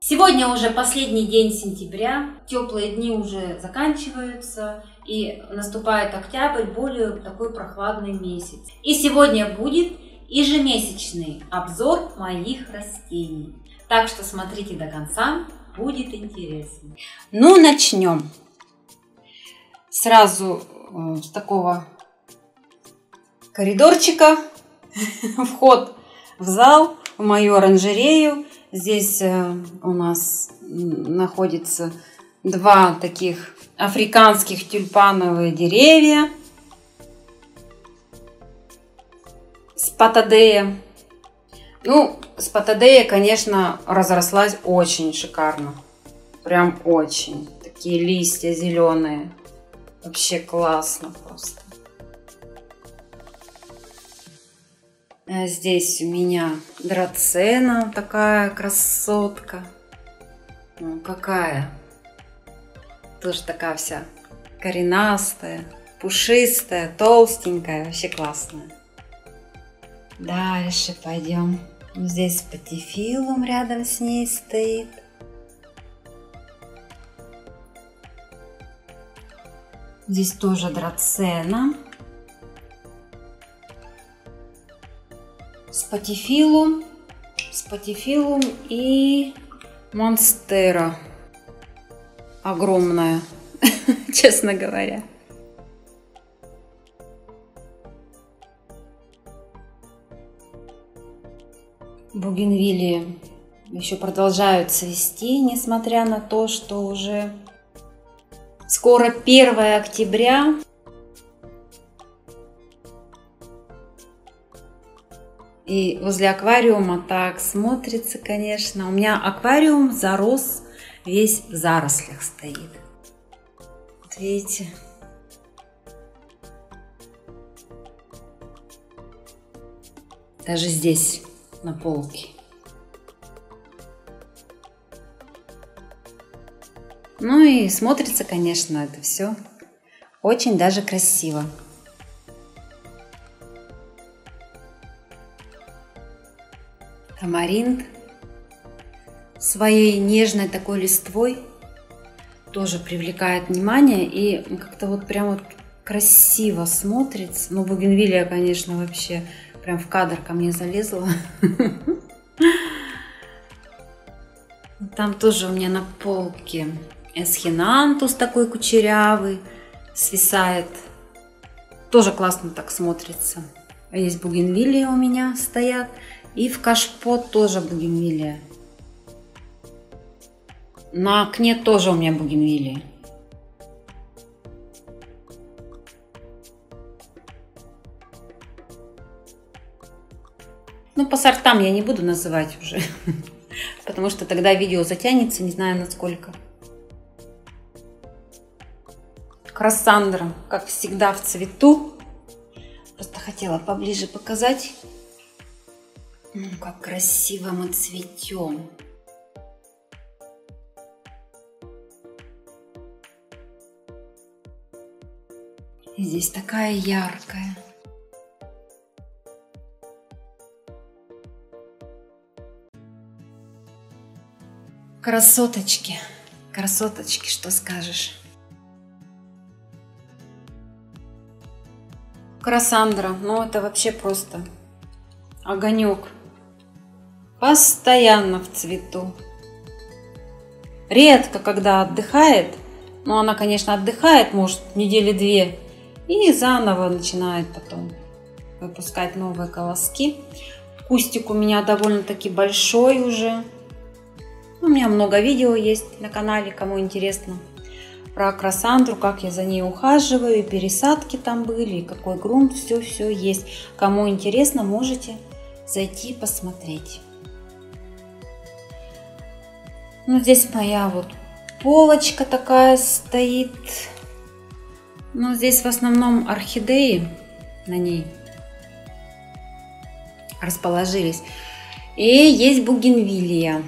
Сегодня уже последний день сентября, теплые дни уже заканчиваются и наступает октябрь, более такой прохладный месяц. И сегодня будет ежемесячный обзор моих растений. Так что смотрите до конца, будет интересно. Ну, начнем. Сразу с такого коридорчика, вход в зал, в мою оранжерею. Здесь у нас находится два таких африканских тюльпановые деревья. Спатадея. Ну, спатадея, конечно, разрослась очень шикарно. Прям очень. Такие листья зеленые. Вообще классно просто. Здесь у меня драцена, такая красотка. Ну, какая. Тоже такая вся коренастая, пушистая, толстенькая. Вообще классная. Дальше пойдем. Здесь патифилум рядом с ней стоит. Здесь тоже драцена. Спатифилум и монстера. Огромная, честно говоря. Бугенвиллии еще продолжают цвести, несмотря на то, что уже скоро 1 октября. И возле аквариума так смотрится, конечно. У меня аквариум зарос, весь в зарослях стоит. Вот видите? Даже здесь, на полке. Ну и смотрится, конечно, это все очень даже красиво. Тамаринт своей нежной такой листвой тоже привлекает внимание и как-то вот прям вот красиво смотрится. Ну, бугенвиллия, конечно, вообще прям в кадр ко мне залезла. Там тоже у меня на полке эсхинантус такой кучерявый свисает. Тоже классно так смотрится. А есть бугенвиллии у меня стоят. И в кашпо тоже бугенвиллия. На окне тоже у меня бугенвиллия. Ну, по сортам я не буду называть уже, потому что тогда видео затянется, не знаю насколько. Крассандра, как всегда, в цвету. Просто хотела поближе показать. Ну, как красиво мы цветем. И здесь такая яркая. Красоточки, красоточки, что скажешь? Крассандра, ну это вообще просто огонек. Постоянно в цвету. Редко, когда отдыхает. Но она, конечно, отдыхает, может, недели-две. И заново начинает потом выпускать новые колоски. Кустик у меня довольно-таки большой уже. У меня много видео есть на канале, кому интересно. Про крассандру, как я за ней ухаживаю. И пересадки там были, и какой грунт. Все есть. Кому интересно, можете зайти посмотреть. Ну, здесь моя вот полочка такая стоит. Ну, здесь в основном орхидеи на ней расположились. И есть бугенвиллия.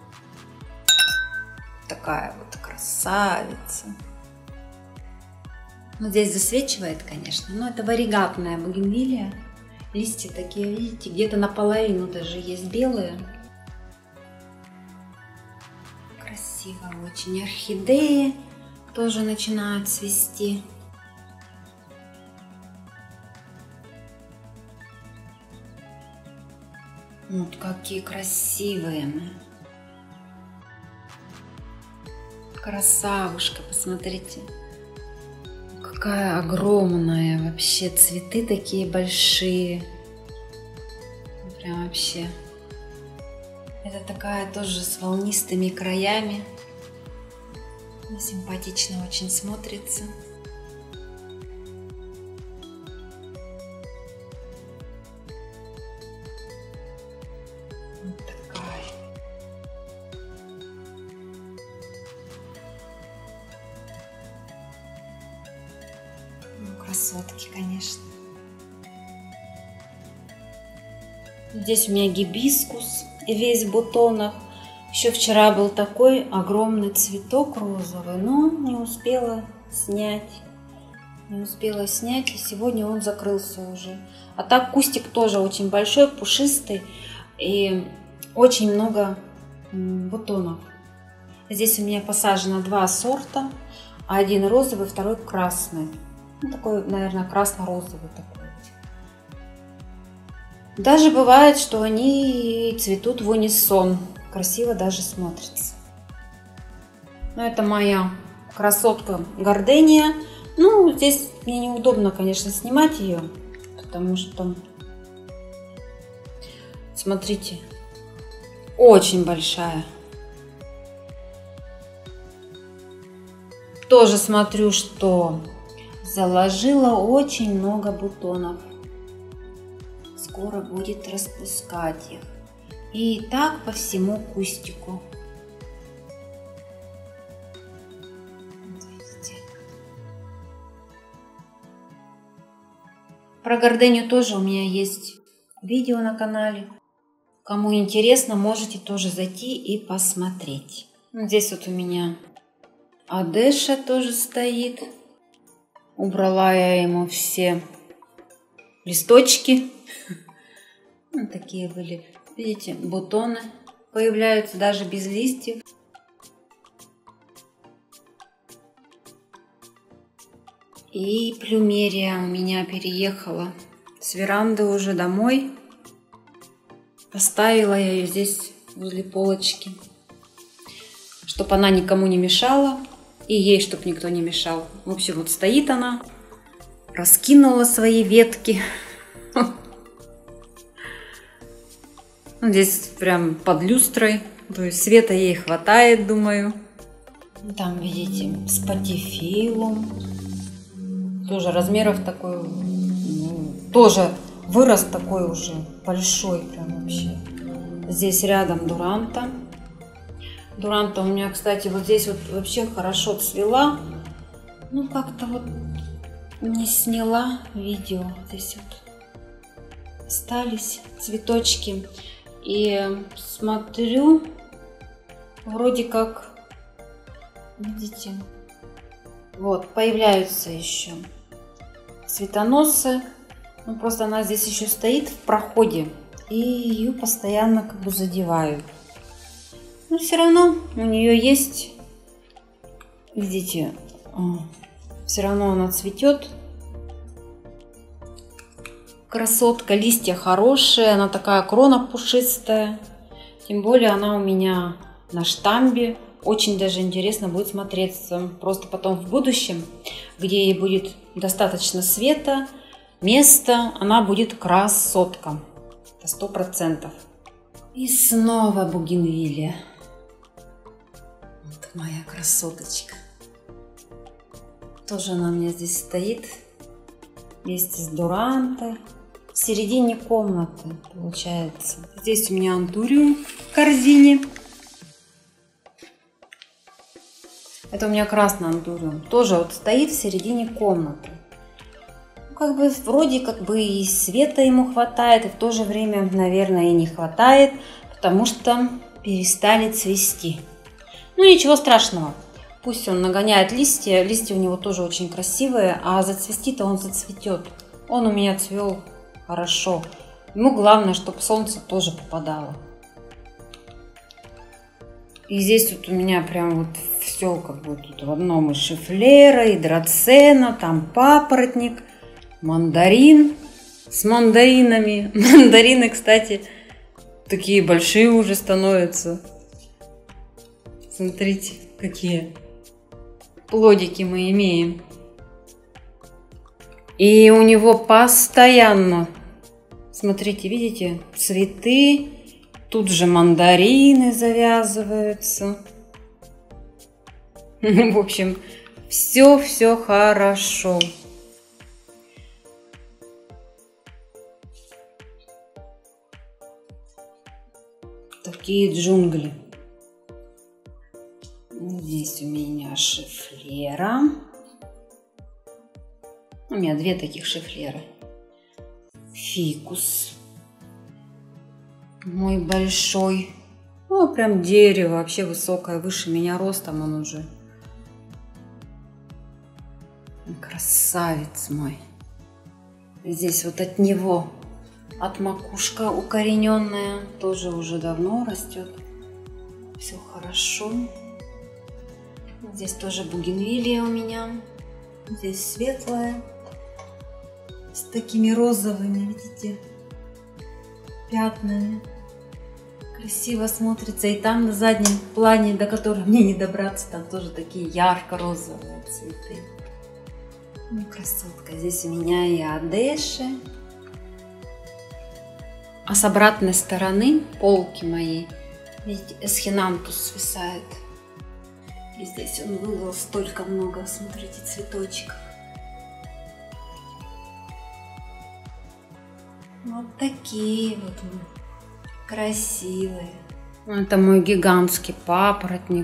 Такая вот красавица. Ну, здесь засвечивает, конечно. Но это варигатная бугенвиллия. Листья такие, видите, где-то наполовину даже есть белые. Красиво очень. Орхидеи тоже начинают цвести. Вот какие красивые. Красавушка, посмотрите. Какая огромная вообще. Цветы такие большие. Прям вообще. Это такая тоже с волнистыми краями. Симпатично очень смотрится. Вот такая. Ну, красотки, конечно. Здесь у меня гибискус весь в бутонах. Еще вчера был такой огромный цветок розовый, но не успела снять. Не успела снять, и сегодня он закрылся уже. А так кустик тоже очень большой, пушистый, и очень много бутонов. Здесь у меня посажено 2 сорта. Один розовый, второй красный. Ну, такой, наверное, красно-розовый такой. Даже бывает, что они цветут в унисон. Красиво даже смотрится. Но это моя красотка гордения. Ну, здесь мне неудобно, конечно, снимать ее, потому что, смотрите, очень большая. Тоже смотрю, что заложила очень много бутонов. Скоро будет распускать их. И так по всему кустику. Вот видите. Про гордению тоже у меня есть видео на канале. Кому интересно, можете тоже зайти и посмотреть. Здесь вот у меня Одеша тоже стоит. Убрала я ему все листочки. Вот такие были. Видите, бутоны появляются даже без листьев. И плюмерия у меня переехала с веранды уже домой. Поставила я ее здесь возле полочки, чтобы она никому не мешала. И ей, чтобы никто не мешал. В общем, вот стоит она, раскинула свои ветки. Здесь прям под люстрой, то есть света ей хватает, думаю. Там, видите, спатифилум. Тоже размеров такой, тоже вырос такой уже большой прям вообще. Здесь рядом дуранта. Дуранта у меня, кстати, вот здесь вот вообще хорошо цвела. Ну, как-то вот не сняла видео. Здесь вот остались цветочки. И смотрю, вроде как, видите, вот, появляются еще цветоносы. Ну, просто она здесь еще стоит в проходе, и ее постоянно как бы задевают. Но все равно у нее есть, видите, все равно она цветет. Красотка, листья хорошие, она такая крона пушистая. Тем более она у меня на штамбе. Очень даже интересно будет смотреться. Просто потом в будущем, где ей будет достаточно света, места, она будет красотка. Это 100%. И снова бугенвилия. Вот моя красоточка. Тоже она у меня здесь стоит вместе с дурантой. В середине комнаты получается. Здесь у меня антуриум в корзине. Это у меня красный антуриум. Тоже вот стоит в середине комнаты. Ну, как бы вроде как бы и света ему хватает, и в то же время, наверное, и не хватает, потому что перестали цвести. Ну ничего страшного. Пусть он нагоняет листья. Листья у него тоже очень красивые, а зацвести-то он зацветет. Он у меня цвел хорошо. Ему главное, чтобы солнце тоже попадало. И здесь вот у меня прям вот все как бы тут в одном: и шифлера, и драцена, там папоротник, мандарин с мандаринами. Мандарины, кстати, такие большие уже становятся. Смотрите, какие плодики мы имеем. И у него постоянно, смотрите, видите, цветы. Тут же мандарины завязываются. В общем, все хорошо. Такие джунгли. Здесь у меня шифлера. У меня две таких шифлеры. Фикус. Мой большой. Ну, прям дерево, вообще высокое, выше меня ростом он уже. Красавец мой. Здесь вот от него, от макушка укорененная, тоже уже давно растет. Все хорошо. Здесь тоже бугенвилия у меня. Здесь светлая, с такими розовыми, видите, пятнами. Красиво смотрится. И там на заднем плане, до которого мне не добраться, там тоже такие ярко-розовые цветы. Ну, красотка. Здесь у меня и одеши. А с обратной стороны полки моей, видите, эсхинантус свисает. И здесь он вылил столько много, смотрите, цветочков. Вот такие вот красивые. Это мой гигантский папоротник.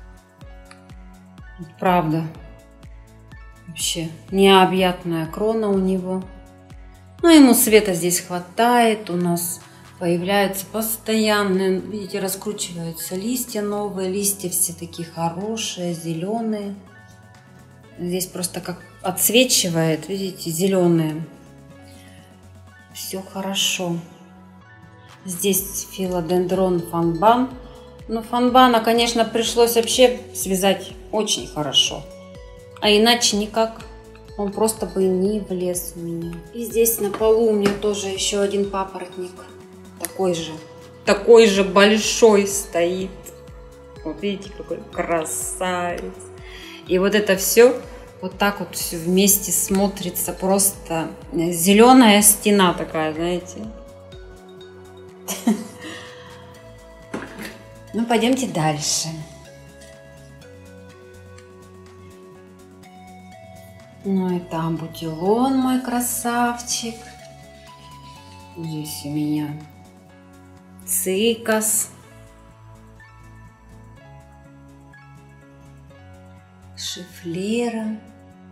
Правда, вообще необъятная крона у него. Но ему света здесь хватает. У нас появляются постоянно, видите, раскручиваются листья новые. Листья все такие хорошие, зеленые. Здесь просто как отсвечивает, видите, зеленые. Все хорошо. Здесь филодендрон фанбан. Но фанбана, конечно, пришлось вообще связать очень хорошо. А иначе никак. Он просто бы не влез у меня. И здесь на полу у меня тоже еще один папоротник. Такой же большой стоит. Вот видите, какой красавец. И вот это все вот так вот все вместе смотрится. Просто зеленая стена такая, знаете. Ну, пойдемте дальше. Ну и там бутилон мой красавчик. Здесь у меня цикас. Шифлера.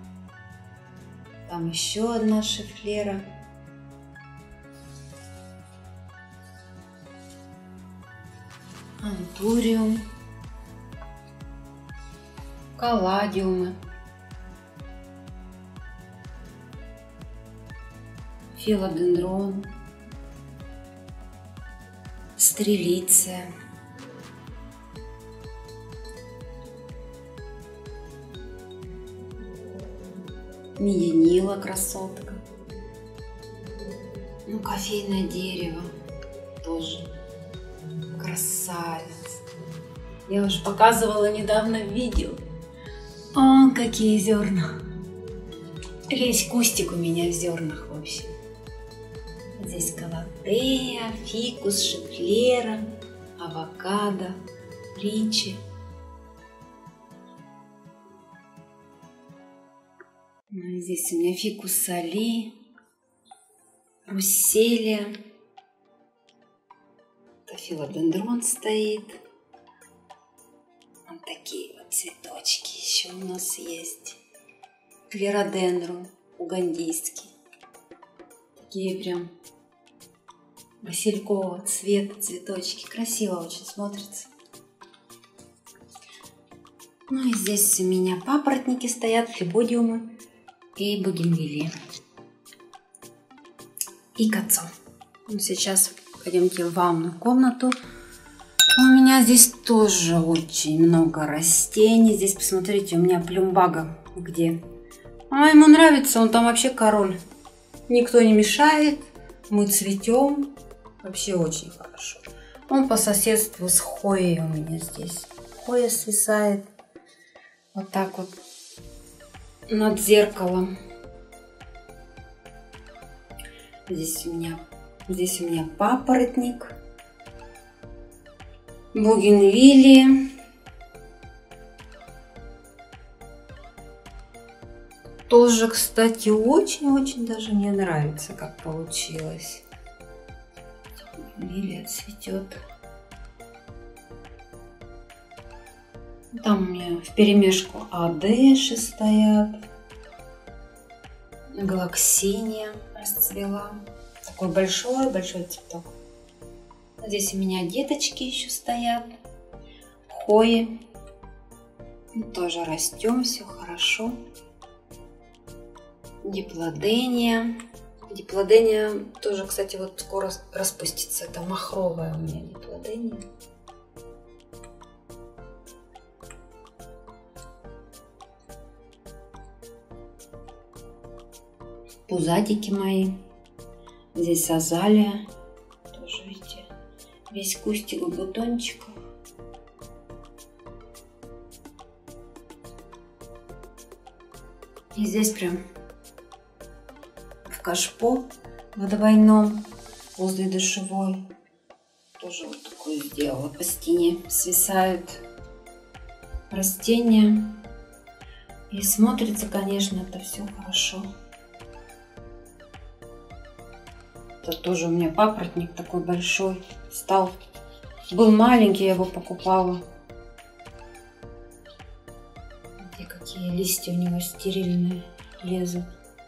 Там еще одна шифлера. Антуриум. Калладиумы. Филодендрон. Стрелиция. Мединила, красотка. Ну, кофейное дерево тоже красавец. Я уже показывала недавно видео. О, какие зерна. Весь кустик у меня в зернах вообще. Здесь калатея, фикус, шифлера, авокадо, ричи. Здесь у меня фикус соли, русселия. Это филодендрон стоит. Вот такие вот цветочки еще у нас есть. Клеродендрон угандийский. Такие прям василькового цвета цветочки. Красиво очень смотрится. Ну и здесь у меня папоротники стоят, флебодиумы и бугенвилии. И кацо. Ну, сейчас пойдемте в ванную комнату. У меня здесь тоже очень много растений. Здесь, посмотрите, у меня плюмбага где. А ему нравится, он там вообще король. Никто не мешает, мы цветем. Вообще очень хорошо. Он по соседству с хоей у меня здесь. Хоя свисает вот так вот над зеркалом. Здесь у меня папоротник. Бугенвиллии. Тоже, кстати, очень-очень даже мне нравится, как получилось. Бугенвиллия цветет. Там у меня вперемешку адеши стоят. Галаксиния расцвела. Такой большой-большой цветок. Здесь у меня деточки еще стоят. Хои. Тоже растем, все хорошо. Диплодения. Диплодения тоже, кстати, вот скоро распустится. Это махровая у меня диплодения. Пузатики мои. Здесь азалия. Тоже, видите, весь кустик бутончиков. И здесь прям в кашпо в двойном возле душевой. Тоже вот такую сделала. По стене свисают растения. И смотрится, конечно, это все хорошо. Это тоже у меня папоротник такой большой стал. Был маленький, я его покупала. Смотрите, какие листья у него стерильные лезут.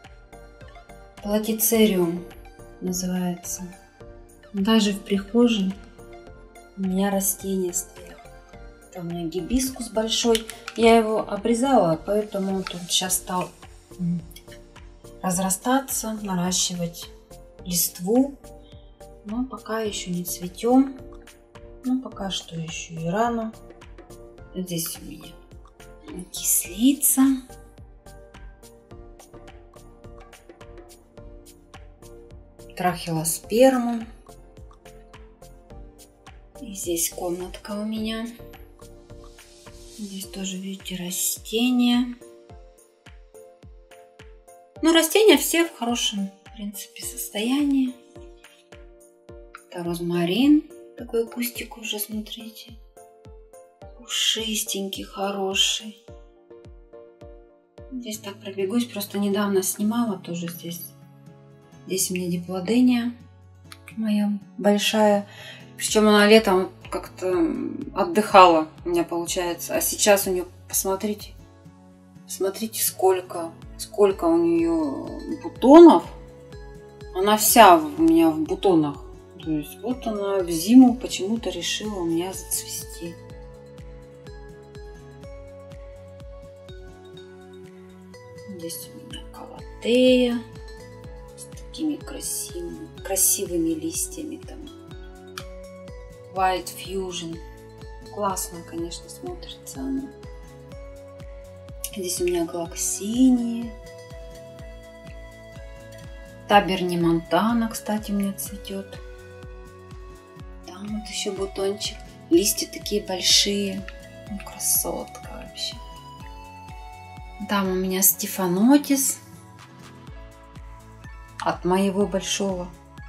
Платицериум называется. Даже в прихожей у меня растения стоят. Это у меня гибискус большой. Я его обрезала, поэтому он тут сейчас стал разрастаться, наращивать листву, но пока еще не цветем, но пока что еще и рано. Здесь у меня кислица, трахилосперма, и здесь комнатка у меня. Здесь тоже, видите, растения. Но растения все в хорошем, в принципе, состоянии. Это розмарин, такой кустик уже, смотрите, пушистенький, хороший. Здесь так пробегусь, просто недавно снимала тоже здесь. Здесь у меня диплодения моя большая, причем она летом как-то отдыхала у меня, получается, а сейчас у нее, посмотрите, сколько у нее бутонов. Она вся у меня в бутонах. То есть вот она в зиму почему-то решила у меня зацвести. Здесь у меня калатея с такими красивыми листьями. Там White Fusion. Классно, конечно, смотрится она. Здесь у меня галаксиния. Таберни Монтана, кстати, у меня цветет. Там вот еще бутончик. Листья такие большие. Ну, красотка вообще. Там у меня Стефанотис. От моего большого.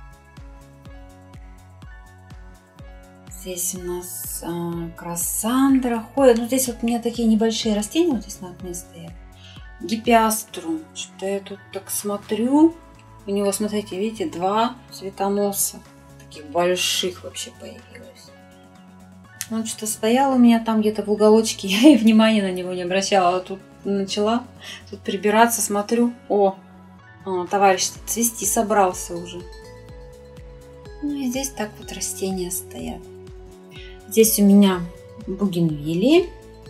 Здесь у нас Красандра. Ой, ну здесь вот у меня такие небольшие растения вот здесь на окне стоят. Гипиаструм. Что-то я тут так смотрю. У него, смотрите, видите, 2 цветоноса. Таких больших вообще появилось. Он что-то стоял у меня там где-то в уголочке. Я и внимания на него не обращала. А тут начала тут прибираться, смотрю. О, товарищ цвести собрался уже. Ну и здесь так вот растения стоят. Здесь у меня бугенвиллии.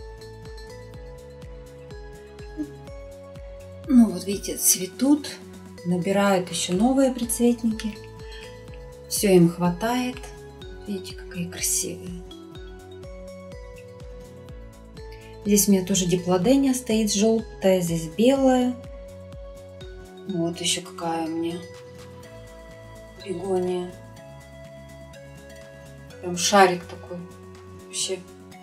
Ну вот видите, цветут, набирают еще новые прицветники. Все им хватает. Видите, какие красивые. Здесь у меня тоже диплодения стоит желтая, здесь белая. Вот еще какая у меня бегония. Прям шарик такой. Вообще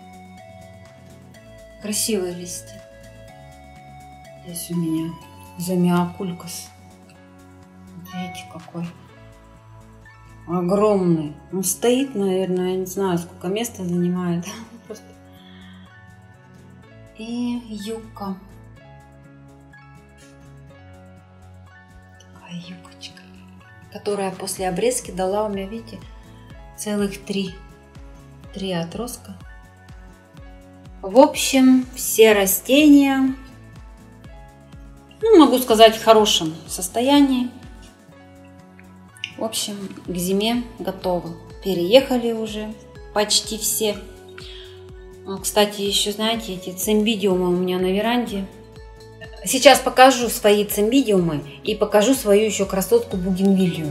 красивые листья. Здесь у меня замиокулькас. Видите, какой огромный. Он стоит, наверное, я не знаю, сколько места занимает. И юбка. Такая юбочка, которая после обрезки дала у меня, видите, целых три отростка. В общем, все растения, ну, могу сказать, в хорошем состоянии. В общем, к зиме готовы. Переехали уже почти все. Кстати, еще, знаете, эти цимбидиумы у меня на веранде. Сейчас покажу свои цимбидиумы и покажу свою еще красотку бугенвилью.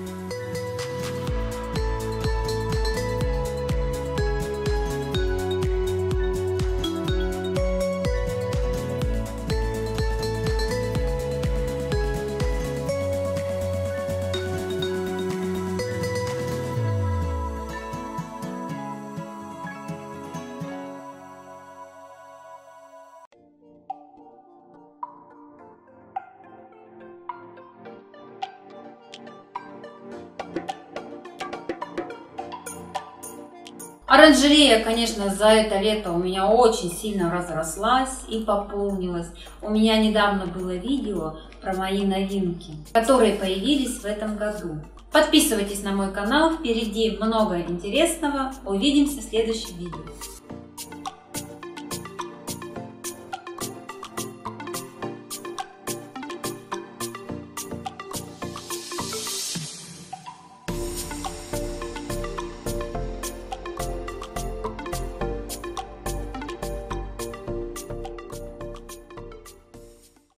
Оранжерея, конечно, за это лето у меня очень сильно разрослась и пополнилась. У меня недавно было видео про мои новинки, которые появились в этом году. Подписывайтесь на мой канал, впереди много интересного. Увидимся в следующем видео.